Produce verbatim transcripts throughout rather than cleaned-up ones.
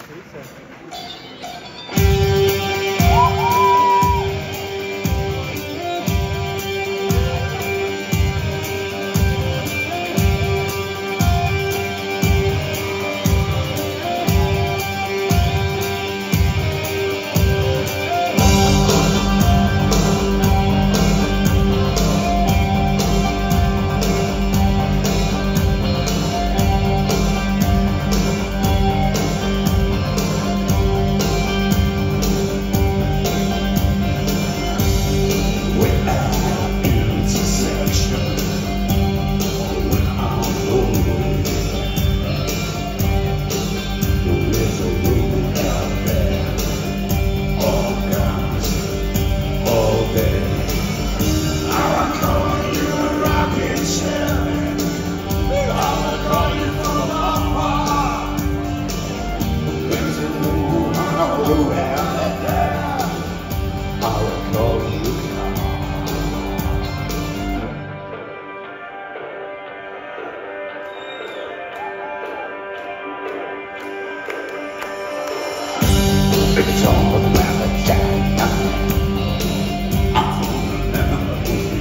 It's all about the China. I'm never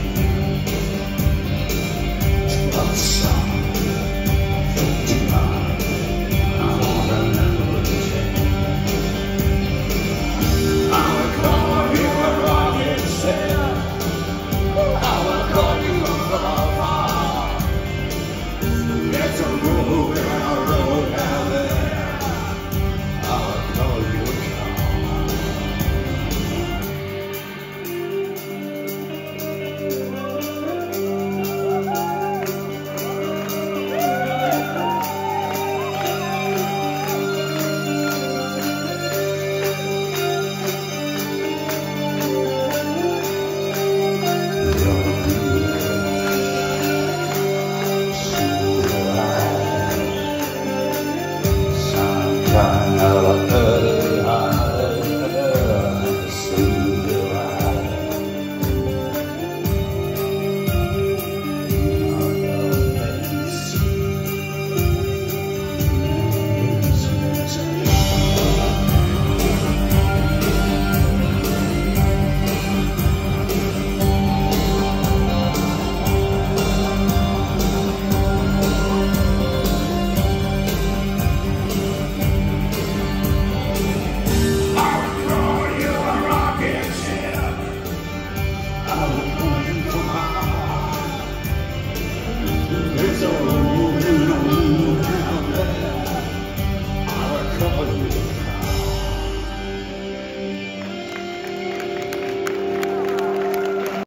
to a song. Divine. I wanna remember it. I will call you a rocket ship. I will call you a far. It's a road and a road out there. I will call you a It's a road and a road out there. I will call you.